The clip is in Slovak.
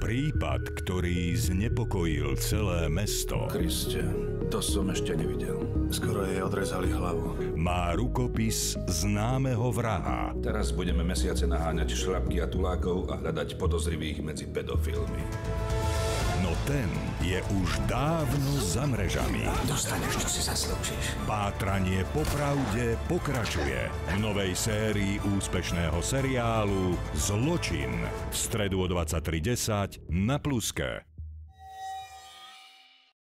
Prípad, ktorý znepokojil celé mesto, Kriste, to som ešte nevidel. Skoro jej odrezali hlavu. má rukopis známeho vraha. Teraz budeme mesiace naháňať šľapky a tulákov a hľadať podozrivých medzi pedofilmi. No ten je už dávno za mrežami. Dostaneš, čo si zaslúžiš. Pátranie po pravde pokračuje v novej sérii úspešného seriálu Zločin v stredu o 23:10 na Pluske.